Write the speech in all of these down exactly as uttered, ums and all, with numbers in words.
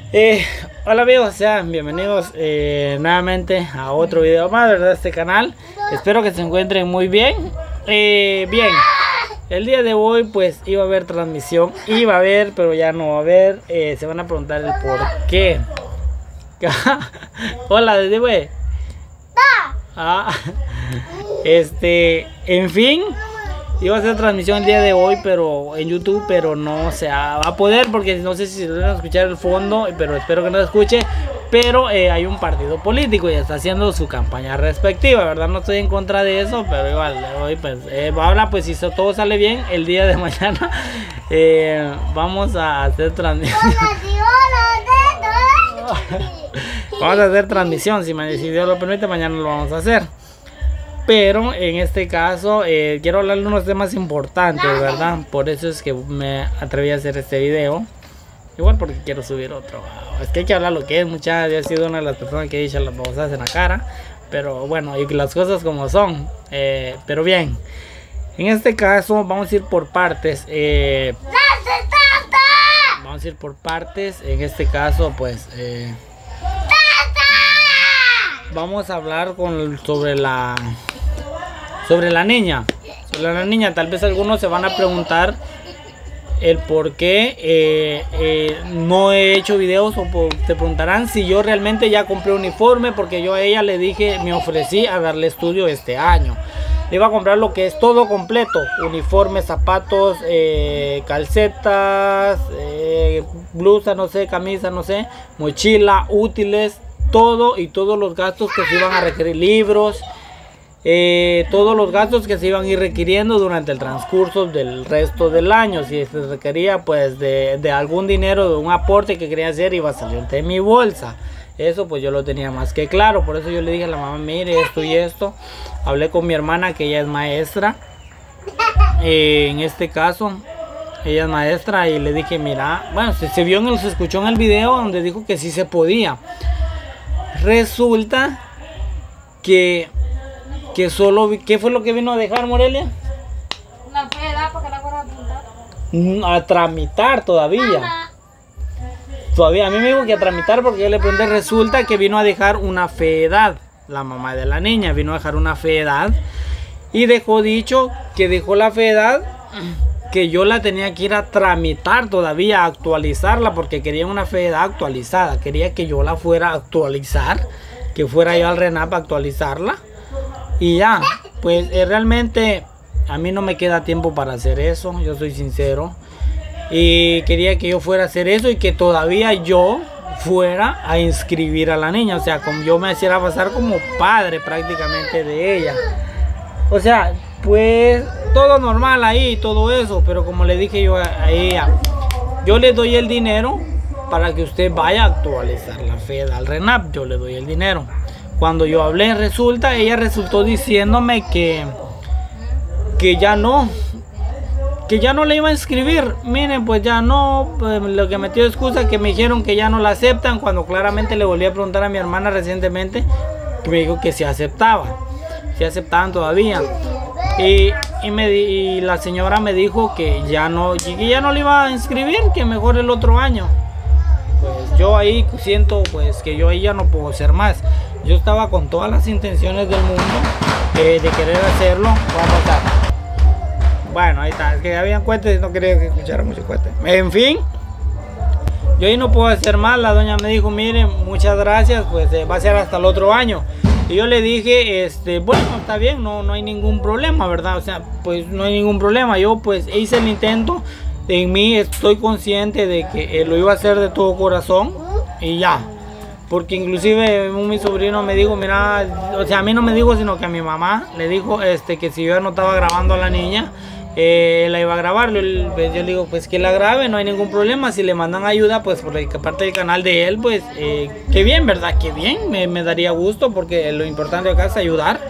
Eh, hola amigos, sean bienvenidos eh, nuevamente a otro video más, ¿verdad? De este canal. Espero que se encuentren muy bien. Eh, bien, el día de hoy pues iba a haber transmisión, iba a haber, pero ya no va a haber. Eh, se van a preguntar el por qué. Hola, desde güey. Ah, este, en fin. Iba a hacer transmisión el día de hoy, pero en YouTube, pero no se va a poder porque no sé si se van a escuchar el fondo, pero espero que no se escuche. Pero eh, hay un partido político y está haciendo su campaña respectiva, ¿verdad? No estoy en contra de eso, pero igual hoy pues eh, habla, pues si todo sale bien, el día de mañana eh, vamos a hacer transmisión. Vamos a hacer transmisión, si, me, si Dios lo permite, mañana lo vamos a hacer. Pero en este caso eh, quiero hablar de unos temas importantes, ¿verdad? Por eso es que me atreví a hacer este video. Igual porque quiero subir otro. Es que hay que hablar lo que es. Muchas veces he sido una de las personas que he dicho las babosadas en la cara. Pero bueno, y las cosas como son. Eh, pero bien, en este caso vamos a ir por partes. Eh, vamos a ir por partes. En este caso pues... Eh, vamos a hablar con, sobre la... Sobre la niña, sobre la niña, tal vez algunos se van a preguntar el por qué eh, eh, no he hecho videos, o por, te preguntarán si yo realmente ya compré uniforme, porque yo a ella le dije, me ofrecí a darle estudio este año. Le iba a comprar lo que es todo completo, uniformes, zapatos, eh, calcetas, eh, blusa, no sé, camisa, no sé, mochila, útiles, todo y todos los gastos que se iban a requerir, libros. Eh, todos los gastos que se iban a ir requiriendo durante el transcurso del resto del año. Si se requería pues de, de algún dinero, de un aporte que quería hacer, iba a salir de mi bolsa. Eso pues yo lo tenía más que claro. Por eso yo le dije a la mamá, mire esto y esto. Hablé con mi hermana, que ella es maestra, eh, en este caso ella es maestra, y le dije, mira, bueno, se, se vio en el, se escuchó en el video donde dijo que sí se podía. Resulta que que solo, ¿qué fue lo que vino a dejar Morelia? Una feda porque la fuera a pintar. A tramitar todavía. Mamá. Todavía, a mí me dijo que a tramitar, porque yo le pregunté, resulta que vino a dejar una feedad. La mamá de la niña vino a dejar una feedad y dejó dicho que dejó la feedad, que yo la tenía que ir a tramitar todavía, a actualizarla, porque quería una feedad actualizada. Quería que yo la fuera a actualizar, que fuera yo al RENAP a actualizarla. Y ya, pues eh, realmente a mí no me queda tiempo para hacer eso, yo soy sincero. Y quería que yo fuera a hacer eso y que todavía yo fuera a inscribir a la niña. O sea, como yo me hiciera pasar como padre prácticamente de ella. O sea, pues todo normal ahí, todo eso. Pero como le dije yo a, a ella, yo le doy el dinero para que usted vaya a actualizar la FED al RENAP. Yo le doy el dinero. Cuando yo hablé, resulta, ella resultó diciéndome que que ya no, que ya no le iba a inscribir. Miren, pues ya no, pues lo que metió excusa, que me dijeron que ya no la aceptan, cuando claramente le volví a preguntar a mi hermana recientemente, que me dijo que sí aceptaba, sí aceptaban todavía. Y, y, me, y la señora me dijo que ya no, que ya no le iba a inscribir, que mejor el otro año. Pues yo ahí siento pues que yo ahí ya no puedo hacer más. Yo estaba con todas las intenciones del mundo eh, de querer hacerlo. Vamos a pasar. Bueno, ahí está. Es que habían cuentas y no quería que escuchara mucho cuentas. En fin, yo ahí no puedo hacer más. La doña me dijo, miren, muchas gracias, pues eh, va a ser hasta el otro año. Y yo le dije, este, bueno, está bien, no, no hay ningún problema, ¿verdad? O sea, pues no hay ningún problema. Yo pues hice el intento. En mí estoy consciente de que eh, lo iba a hacer de todo corazón y ya. Porque inclusive mi sobrino me dijo, mira, o sea, a mí no me dijo, sino que a mi mamá le dijo este, que si yo no estaba grabando a la niña, eh, la iba a grabar. Yo, yo le digo, pues que la grabe, no hay ningún problema. Si le mandan ayuda, pues por parte del canal de él, pues eh, qué bien, ¿verdad? Qué bien, me, me daría gusto, porque lo importante acá es ayudar.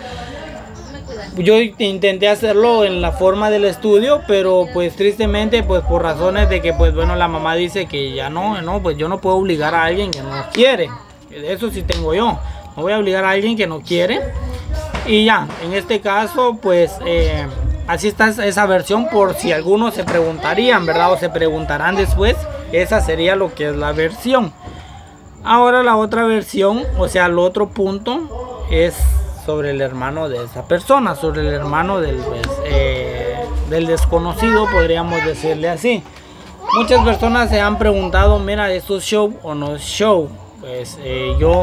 Yo intenté hacerlo en la forma del estudio, pero pues tristemente pues por razones de que pues bueno, la mamá dice que ya no, no, pues yo no puedo obligar a alguien que no quiere. Eso sí tengo yo, no voy a obligar a alguien que no quiere. Y ya, en este caso pues eh, así está esa versión, por si algunos se preguntarían, ¿verdad? O se preguntarán después, esa sería lo que es la versión. Ahora la otra versión, o sea, el otro punto es sobre el hermano de esa persona, sobre el hermano del, pues, eh, del desconocido, podríamos decirle así. Muchas personas se han preguntado, mira, ¿esto es show o no es show? Pues eh, yo,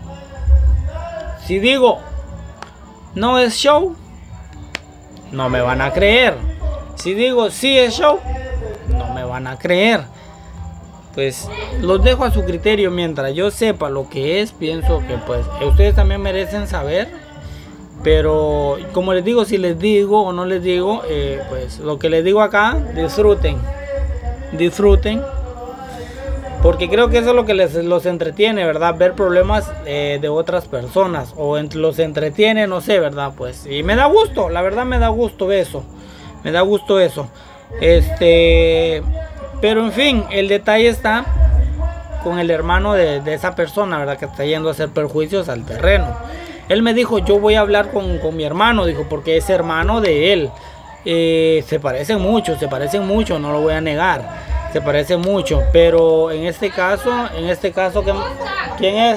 si digo no es show, no me van a creer. Si digo sí es show, no me van a creer. Pues los dejo a su criterio. Mientras yo sepa lo que es, pienso que pues ustedes también merecen saber. Pero como les digo, si les digo o no les digo, eh, pues lo que les digo acá, disfruten. Disfruten. Porque creo que eso es lo que les los entretiene, ¿verdad? Ver problemas eh, de otras personas. O entre, los entretiene, no sé, ¿verdad? Pues y me da gusto, la verdad me da gusto eso. Me da gusto eso. Este... Pero en fin, el detalle está con el hermano de, de esa persona, ¿verdad? Que está yendo a hacer perjuicios al terreno. Él me dijo, yo voy a hablar con, con mi hermano, dijo, porque es hermano de él. Eh, se parecen mucho, se parecen mucho, no lo voy a negar. Se parecen mucho, pero en este caso, en este caso, ¿quién es?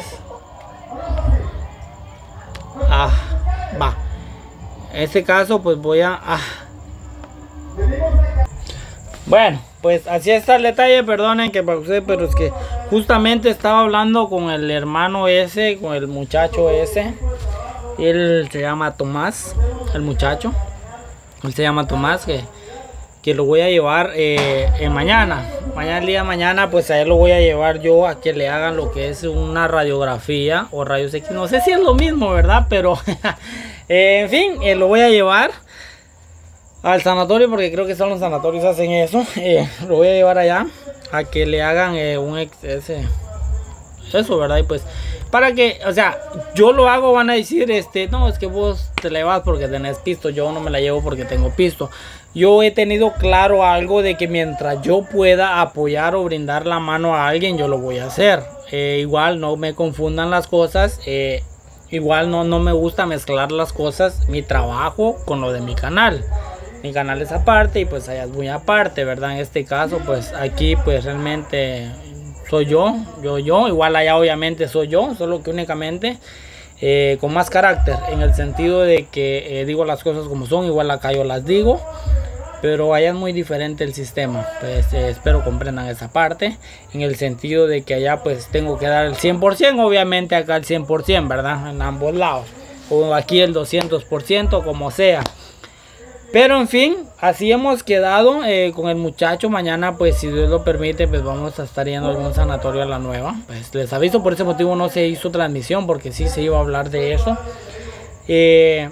Ah, va. En este caso, pues voy a... Ah. Bueno, pues así está el detalle, perdonen que pausé, pero es que justamente estaba hablando con el hermano ese, con el muchacho ese. Él se llama Tomás, el muchacho. Él se llama Tomás, que, que lo voy a llevar eh, en mañana. Mañana, el día de mañana, pues a él lo voy a llevar yo a que le hagan lo que es una radiografía o rayos X. No sé si es lo mismo, ¿verdad? Pero, eh, en fin, eh, lo voy a llevar al sanatorio, porque creo que solo los sanatorios hacen eso. Eh, lo voy a llevar allá a que le hagan eh, un ex ese, eso, ¿verdad? Y pues para que, o sea, yo lo hago, van a decir, este, no, es que vos te la llevas porque tenés pisto. Yo no me la llevo porque tengo pisto. Yo he tenido claro algo de que mientras yo pueda apoyar o brindar la mano a alguien, yo lo voy a hacer. Eh, igual no me confundan las cosas. Eh, igual no, no me gusta mezclar las cosas, mi trabajo con lo de mi canal. Mi canal es aparte y pues allá es muy aparte, ¿verdad? En este caso, pues aquí pues realmente soy yo, yo, yo. Igual allá obviamente soy yo, solo que únicamente eh, con más carácter. En el sentido de que eh, digo las cosas como son, igual acá yo las digo. Pero allá es muy diferente el sistema. Pues eh, espero comprendan esa parte. En el sentido de que allá pues tengo que dar el cien por ciento, obviamente acá el cien por ciento, ¿verdad? En ambos lados. O aquí el doscientos por ciento, como sea. Pero en fin, así hemos quedado eh, con el muchacho. Mañana pues si Dios lo permite pues vamos a estar yendo a algún sanatorio a la nueva. Pues les aviso, por ese motivo no se hizo transmisión, porque sí se iba a hablar de eso. Eh,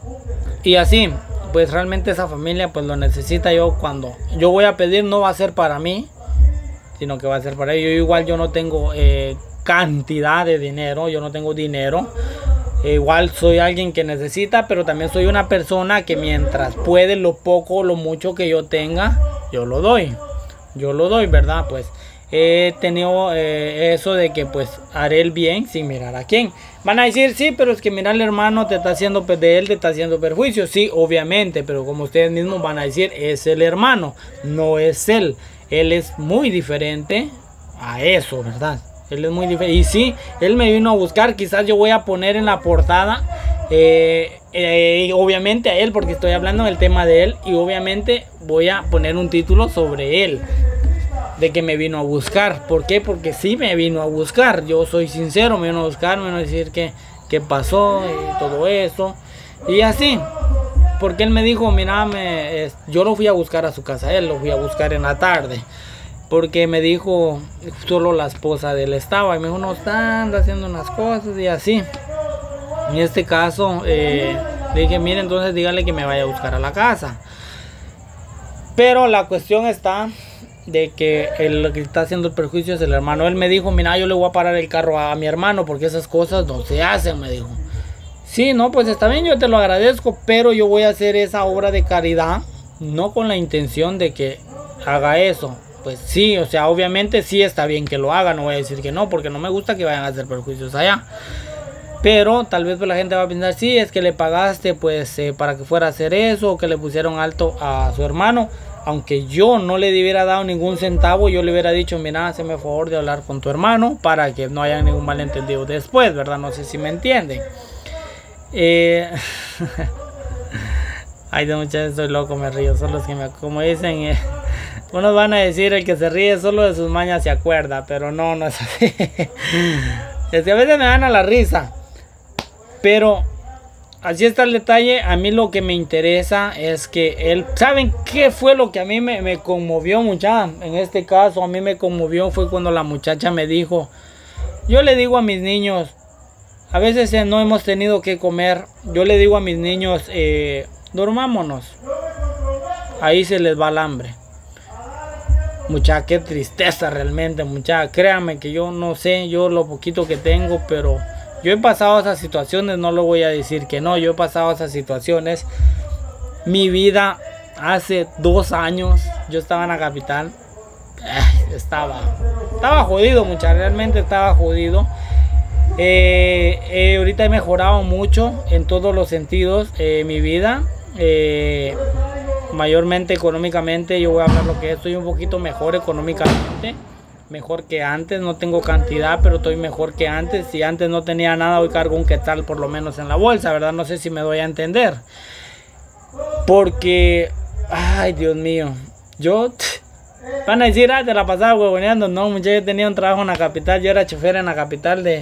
y así, pues realmente esa familia pues lo necesita. Yo cuando yo voy a pedir no va a ser para mí, sino que va a ser para ellos. Yo, igual yo no tengo eh, cantidad de dinero, yo no tengo dinero. Igual soy alguien que necesita, pero también soy una persona que mientras puede, lo poco o lo mucho que yo tenga, yo lo doy. Yo lo doy, ¿verdad? Pues he tenido eh, eso de que pues haré el bien sin mirar a quién. Van a decir, sí, pero es que mira, el hermano te está haciendo, de él te está haciendo perjuicio. Sí, obviamente, pero como ustedes mismos van a decir, es el hermano, no es él. Él es muy diferente a eso, ¿verdad? Él es muy diferente. Y sí, él me vino a buscar. Quizás yo voy a poner en la portada eh, eh, obviamente a él, porque estoy hablando del tema de él. Y obviamente voy a poner un título sobre él, de que me vino a buscar. ¿Por qué? Porque sí me vino a buscar. Yo soy sincero, me vino a buscar, me vino a decir que, que pasó y todo eso. Y así, porque él me dijo, mira, me, eh, yo lo fui a buscar a su casa. Él lo fui a buscar en la tarde, porque me dijo, solo la esposa de él estaba. Y me dijo, no, está, anda haciendo unas cosas y así. En este caso, eh, le dije, mire, entonces dígale que me vaya a buscar a la casa. Pero la cuestión está de que el que está haciendo el perjuicio es el hermano. Él me dijo, mira, yo le voy a parar el carro a mi hermano, porque esas cosas no se hacen, me dijo. Sí, no, pues está bien, yo te lo agradezco, pero yo voy a hacer esa obra de caridad, no con la intención de que haga eso. Pues sí, o sea, obviamente sí está bien que lo haga, no voy a decir que no, porque no me gusta que vayan a hacer perjuicios allá. Pero tal vez pues la gente va a pensar, sí, es que le pagaste pues eh, para que fuera a hacer eso, o que le pusieron alto a su hermano. aunque yo no le hubiera dado ningún centavo, yo le hubiera dicho, mira, hazme el favor de hablar con tu hermano para que no haya ningún malentendido después, ¿verdad? No sé si me entienden. Eh... Ay, de muchachos, estoy loco, me río, son los que me... Como dicen, eh, unos van a decir, el que se ríe solo de sus mañas se acuerda, pero no, no es así. Es que a veces me dan a la risa, pero así está el detalle. A mí lo que me interesa es que él... ¿Saben qué fue lo que a mí me, me conmovió, muchacha? En este caso, a mí me conmovió fue cuando la muchacha me dijo... Yo le digo a mis niños, a veces eh, no hemos tenido que comer, yo le digo a mis niños... Eh, dormámonos, ahí se les va el hambre. Mucha, qué tristeza realmente, mucha. Créanme que yo no sé, yo lo poquito que tengo, pero yo he pasado esas situaciones, no lo voy a decir que no, yo he pasado esas situaciones. Mi vida hace dos años, yo estaba en la capital, eh, estaba, estaba jodido, mucha, realmente estaba jodido. Eh, eh, ahorita he mejorado mucho en todos los sentidos, eh, mi vida. Eh, mayormente económicamente, yo voy a hablar lo que estoy un poquito mejor económicamente, mejor que antes. No tengo cantidad, pero estoy mejor que antes. Si antes no tenía nada, hoy cargo un quetzal por lo menos en la bolsa, ¿verdad? No sé si me doy a entender, porque ay, Dios mío, yo van a decir, ah, te la pasaba huevoneando. No, muchachos, yo tenía un trabajo en la capital, yo era chofer en la capital de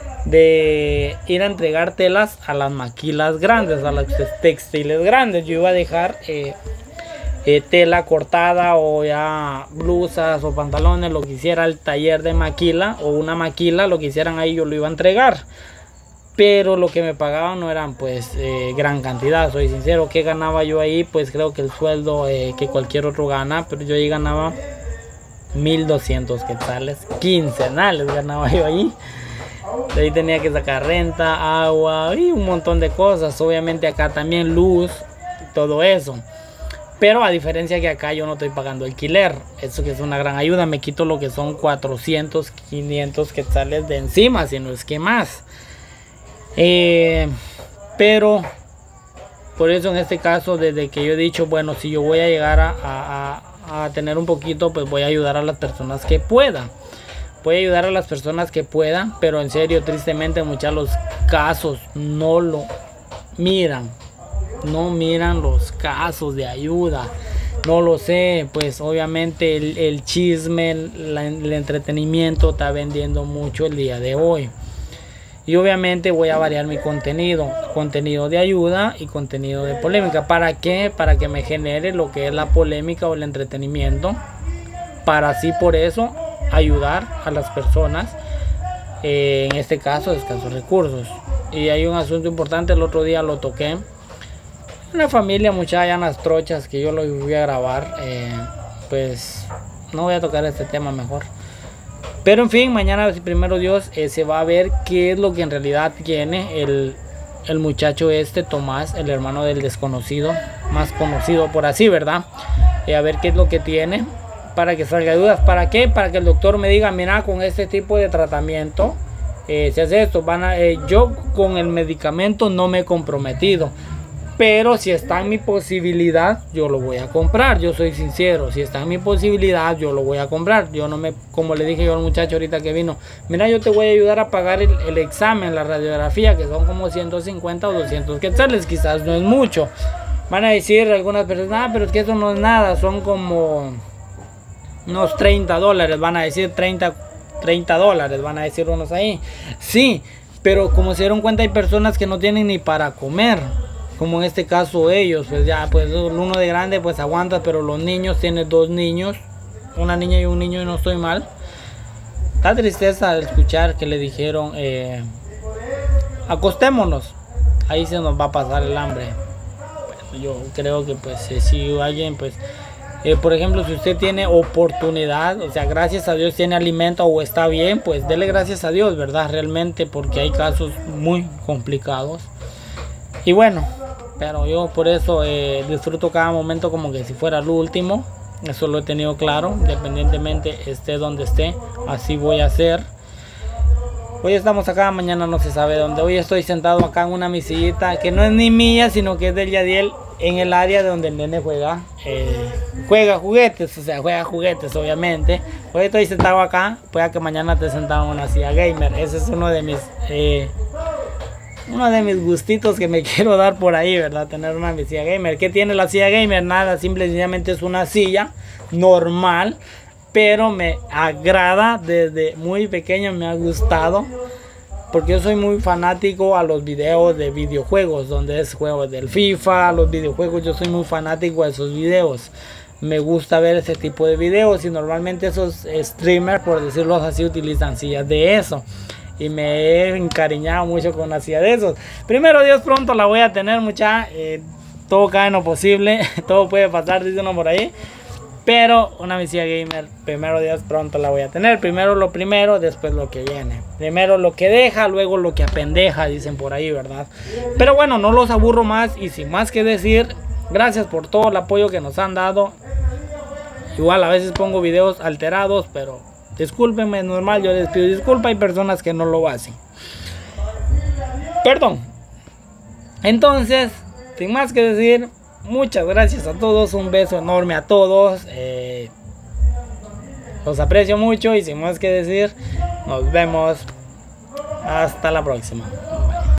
de ir a entregar telas a las maquilas grandes, a las textiles grandes. Yo iba a dejar eh, eh, tela cortada o ya blusas o pantalones, lo que hiciera el taller de maquila o una maquila, lo que hicieran ahí yo lo iba a entregar. Pero lo que me pagaban no eran pues eh, gran cantidad, soy sincero. ¿Qué ganaba yo ahí? Pues creo que el sueldo eh, que cualquier otro gana, pero yo ahí ganaba mil doscientos quetzales quincenales, ganaba yo ahí. De ahí tenía que sacar renta, agua y un montón de cosas. Obviamente acá también luz, todo eso. Pero a diferencia que acá yo no estoy pagando alquiler. Eso que es una gran ayuda. Me quito lo que son cuatrocientos, quinientos quetzales de encima, si no es que más. Eh, pero por eso en este caso, desde que yo he dicho, bueno, si yo voy a llegar a, a, a tener un poquito, pues voy a ayudar a las personas que puedan. Voy a ayudar a las personas que puedan, pero en serio, tristemente, muchos los casos no lo miran. No miran los casos de ayuda. No lo sé, pues obviamente el, el chisme, el, el entretenimiento está vendiendo mucho el día de hoy. Y obviamente voy a variar mi contenido. Contenido de ayuda y contenido de polémica. ¿Para qué? Para que me genere lo que es la polémica o el entretenimiento. Para así por eso ayudar a las personas, eh, en este caso de escasos recursos. Y hay un asunto importante, el otro día lo toqué, una familia, muchachas, las trochas, que yo lo voy a grabar, eh, pues no voy a tocar este tema mejor, pero en fin, mañana si primero Dios eh, se va a ver qué es lo que en realidad tiene el, el muchacho este, Tomás, el hermano del desconocido, más conocido por así, ¿verdad? Eh, a ver qué es lo que tiene, para que salga dudas. ¿Para qué? Para que el doctor me diga, mira, con este tipo de tratamiento eh, se hace esto. Van a, eh, yo con el medicamento no me he comprometido, pero si está en mi posibilidad, yo lo voy a comprar. Yo soy sincero, si está en mi posibilidad, yo lo voy a comprar. Yo no me, como le dije yo al muchacho ahorita que vino, mira, yo te voy a ayudar a pagar el, el examen, la radiografía, que son como ciento cincuenta o doscientos quetzales, quizás no es mucho. Van a decir algunas personas, ah, pero es que eso no es nada, son como unos treinta dólares, van a decir treinta, treinta dólares, van a decir unos ahí. Sí, pero como se dieron cuenta, hay personas que no tienen ni para comer, como en este caso ellos, pues ya, pues uno de grande pues aguanta, pero los niños, tiene dos niños, una niña y un niño, y no estoy mal. Da tristeza escuchar que le dijeron, eh, acostémonos, ahí se nos va a pasar el hambre. Pues yo creo que pues si alguien pues... Eh, por ejemplo, si usted tiene oportunidad, o sea, gracias a Dios tiene alimento o está bien, pues dele gracias a Dios, ¿verdad? Realmente, porque hay casos muy complicados. Y bueno, pero yo por eso eh, disfruto cada momento como que si fuera el último. Eso lo he tenido claro, independientemente esté donde esté, así voy a hacer. Hoy estamos acá, mañana no se sabe dónde. Hoy estoy sentado acá en una mesillita que no es ni mía, sino que es del Yadiel. en el área donde el nene juega, eh, juega juguetes, o sea, juega juguetes obviamente. Hoy estoy sentado acá, puede que mañana te sentado en una silla gamer. Ese es uno de mis, eh, uno de mis gustitos que me quiero dar por ahí, ¿verdad? Tener una silla gamer. ¿Qué tiene la silla gamer? Nada, simple y sencillamente es una silla normal, pero me agrada desde muy pequeño, me ha gustado. Porque yo soy muy fanático a los videos de videojuegos, donde es juegos del FIFA, los videojuegos, yo soy muy fanático a esos videos. Me gusta ver ese tipo de videos y normalmente esos streamers, por decirlo así, utilizan sillas de eso. Y me he encariñado mucho con una silla de esos. Primero Dios, pronto la voy a tener, mucha. Eh, todo cae en lo posible, todo puede pasar, dice uno por ahí. Pero una silla gamer, primero Dios, pronto la voy a tener. Primero lo primero, después lo que viene. Primero lo que deja, luego lo que apendeja, dicen por ahí, ¿verdad? Pero bueno, no los aburro más y sin más que decir, gracias por todo el apoyo que nos han dado. Igual a veces pongo videos alterados, pero discúlpenme, es normal, yo les pido disculpa, hay personas que no lo hacen. Perdón. Entonces, sin más que decir, muchas gracias a todos, un beso enorme a todos, eh, los aprecio mucho y sin más que decir, nos vemos hasta la próxima.